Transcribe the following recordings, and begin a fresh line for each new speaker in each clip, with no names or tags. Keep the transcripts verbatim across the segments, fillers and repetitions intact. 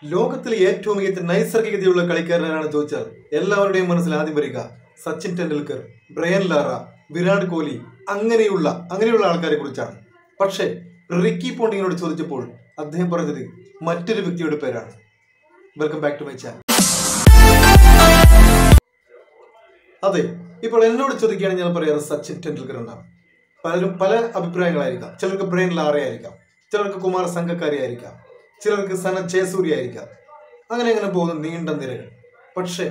ലോകത്തിലെ ഏറ്റവും മികച്ച നൈസർഗികതയുള്ള കളിക്കാരനാണ് ചോദിച്ചാൽ എല്ലാവരുടെയും മനസ്സിൽ ആദ്യം വരിക സച്ചിൻ ടെണ്ടുൽക്കർ, ബ്രയൻ ലാറ, വിരാട് കോഹ്ലി അങ്ങനെയുള്ള അങ്ങനെയുള്ള ആൾക്കാരെ കുറിച്ചാണ്. പക്ഷേ റിക്കി പോണ്ടിങ്ങിനോട് ചോദിച്ചപ്പോൾ അദ്ദേഹം പറഞ്ഞത് മറ്റൊരു വ്യക്തിയുടെ പേരാണ്. Welcome back to my channel. അതെ, ഇപ്പോൾ എന്നോട് ചോദിക്കുകയാണെങ്കിൽ ഞാൻ പറയാറ് സച്ചിൻ ടെണ്ടുൽക്കർ എന്നാണ്. പലരും പല അഭിപ്രായങ്ങളായിരിക്കാം. ചിലർക്ക് ബ്രയൻ ലാറ ആയിരിക്കാം, ചിലർക്ക് കുമാർ സംഗക്കാരി ആയിരിക്കാം, ചിലർക്ക് സനത് ജയസൂര്യ ആയിരിക്കാം. അങ്ങനെ അങ്ങനെ പോകുന്ന നീണ്ട നിരകൾ. പക്ഷേ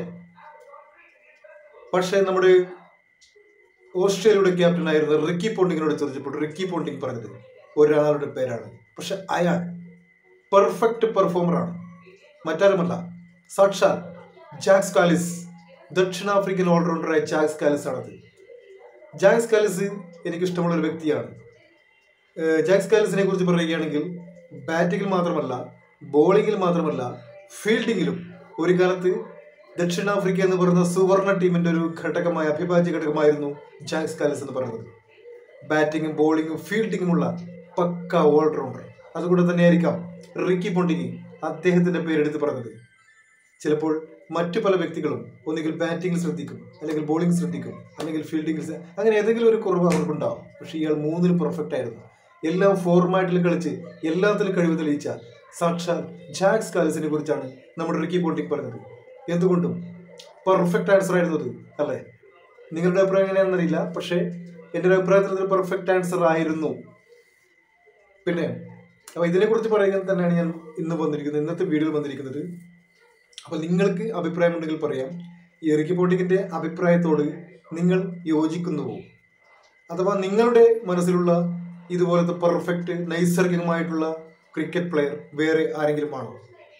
പക്ഷേ നമ്മുടെ ഓസ്ട്രേലിയയുടെ ക്യാപ്റ്റനായിരുന്ന റിക്കി പോണ്ടിങ്ങിനോട് ചോദിച്ചപ്പോൾ റിക്കി പോണ്ടിങ് പറഞ്ഞത് ഒരാളുടെ പേരാണ്. പക്ഷെ അയാൾ പെർഫെക്റ്റ് പെർഫോമറാണ്. മറ്റാരുമല്ല, സാക്ഷാൽ ജാക്സ് കാലിസ്, ദക്ഷിണാഫ്രിക്കൻ ഓൾറൗണ്ടറായ ജാക്സ് കാലിസ് ആണത്. ജാക്സ് കാലിസ് എനിക്കിഷ്ടമുള്ള ഒരു വ്യക്തിയാണ്. ജാക്സ് കാലിസിനെ കുറിച്ച് പറയുകയാണെങ്കിൽ ബാറ്റിങ്ങിൽ മാത്രമല്ല, ബോളിങ്ങിൽ മാത്രമല്ല, ഫീൽഡിങ്ങിലും ഒരു കാലത്ത് ദക്ഷിണാഫ്രിക്ക എന്ന് പറയുന്ന സുവർണ ടീമിന്റെ ഒരു ഘടകമായ അഭിഭാജ്യ ഘടകമായിരുന്നു ജാക്സ് കാലിസ് എന്ന് പറയുന്നത്. ബാറ്റിങ്ങും ബോളിങ്ങും ഫീൽഡിങ്ങുമുള്ള പക്ക ഓൾറൗണ്ടർ. അതുകൊണ്ട് തന്നെയായിരിക്കാം റിക്കി പോണ്ടിങ് അദ്ദേഹത്തിന്റെ പേരെടുത്ത് പറഞ്ഞത്. ചിലപ്പോൾ മറ്റു പല വ്യക്തികളും ഒന്നുകിൽ ബാറ്റിംഗിൽ ശ്രദ്ധിക്കും, അല്ലെങ്കിൽ ബോളിംഗ് ശ്രദ്ധിക്കും, അല്ലെങ്കിൽ ഫീൽഡിംഗിൽ, അങ്ങനെ ഏതെങ്കിലും ഒരു കുറവ് അവർക്കുണ്ടാവും. പക്ഷെ ഇയാൾ മൂന്നിലും പെർഫെക്റ്റ് ആയിരുന്നു. എല്ലാം ഫോർമാറ്റിൽ കളിച്ച് എല്ലാത്തിലും കഴിവ് തെളിയിച്ച സാക്ഷാൽ ജാക്സ് കാലിസിനെ കുറിച്ചാണ് നമ്മുടെ റിക്കി പോണ്ടിങ് പറഞ്ഞത്. എന്തുകൊണ്ടും പെർഫെക്റ്റ് ആൻസർ ആയിരുന്നു അത്, അല്ലേ? നിങ്ങളുടെ അഭിപ്രായം എങ്ങനെയാണെന്നറിയില്ല, പക്ഷേ എൻ്റെ ഒരു അഭിപ്രായത്തിൽ പെർഫെക്റ്റ് ആൻസർ ആയിരുന്നു. പിന്നെ അപ്പോൾ ഇതിനെക്കുറിച്ച് പറയുന്നത് തന്നെയാണ് ഞാൻ ഇന്ന് വന്നിരിക്കുന്നത്, ഇന്നത്തെ വീഡിയോയിൽ വന്നിരിക്കുന്നത്. അപ്പോൾ നിങ്ങൾക്ക് അഭിപ്രായമുണ്ടെങ്കിൽ പറയാം. ഈ റിക്കി പോണ്ടിങ്ങിൻ്റെ അഭിപ്രായത്തോട് നിങ്ങൾ യോജിക്കുന്നുവോ? അഥവാ നിങ്ങളുടെ മനസ്സിലുള്ള ഇതുപോലത്തെ പെർഫെക്റ്റ് നൈസർഗികമായിട്ടുള്ള ക്രിക്കറ്റ് പ്ലെയർ വേറെ ആരെങ്കിലും ആണോ?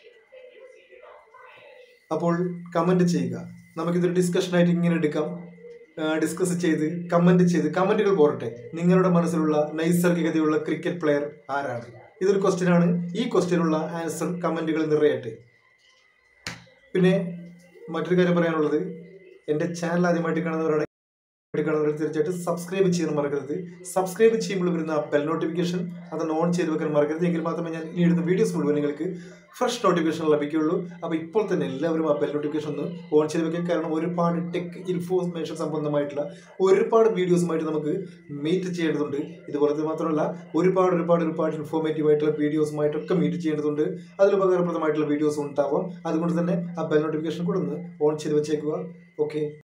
അപ്പോൾ കമൻറ്റ് ചെയ്യുക. നമുക്കിതൊരു ഡിസ്കഷനായിട്ട് ഇങ്ങനെ എടുക്കാം. ഡിസ്കസ് ചെയ്ത് കമൻറ്റ് ചെയ്ത് കമൻറ്റുകൾ പോരട്ടെ. നിങ്ങളുടെ മനസ്സിലുള്ള നൈസർഗികതയുള്ള ക്രിക്കറ്റ് പ്ലെയർ ആരാണ്? ഇതൊരു ക്വസ്റ്റ്യൻ ആണ്. ഈ ക്വസ്റ്റ്യനുള്ള ആൻസർ കമൻറ്റുകൾ നിറയട്ടെ. പിന്നെ മറ്റൊരു കാര്യം പറയാനുള്ളത്, എൻ്റെ ചാനൽ ആദ്യമായിട്ട് കാണുന്നവരാണ് കാണുന്നവർ തീർച്ചയായിട്ടും സബ്സ്ക്രൈബ് ചെയ്യാൻ മറക്കരുത്. സബ്സ്ക്രൈബ് ചെയ്യുമ്പോൾ വരുന്ന ബെൽ നോട്ടിഫിക്കേഷൻ അതൊന്ന് ഓൺ ചെയ്ത് വെക്കാൻ മറക്കരുത്. എങ്കിൽ മാത്രമേ ഞാൻ ഇനി ഇടുന്ന വീഡിയോസ് മുഴുവൻ നിങ്ങൾക്ക് ഫ്രഷ് നോട്ടിഫിക്കേഷൻ ലഭിക്കുകയുള്ളൂ. അപ്പോൾ ഇപ്പോൾ തന്നെ എല്ലാവരും ആ ബെൽ നോട്ടിഫിക്കേഷൻ ഒന്ന് ഓൺ ചെയ്ത് വെക്കുക. കാരണം ഒരുപാട് ടെക് ഇൻഫോർമേഷൻ സംബന്ധമായിട്ടുള്ള ഒരുപാട് വീഡിയോസുമായിട്ട് നമുക്ക് മീറ്റ് ചെയ്യേണ്ടതുണ്ട്. ഇതുപോലത്തെ മാത്രമല്ല, ഒരുപാട് ഒരുപാട് ഒരുപാട് ഇൻഫോർമേറ്റീവ് ആയിട്ടുള്ള വീഡിയോസുമായിട്ടൊക്കെ മീറ്റ് ചെയ്യേണ്ടതുണ്ട്. അതിൽ ഉപകാരപ്രദമായിട്ടുള്ള വീഡിയോസ് ഉണ്ടാവാം. അതുകൊണ്ട് തന്നെ ആ ബെൽ നോട്ടിഫിക്കേഷൻ കൂടെ ഒന്ന് ഓൺ ചെയ്ത് വെച്ചേക്കുക. ഓക്കെ.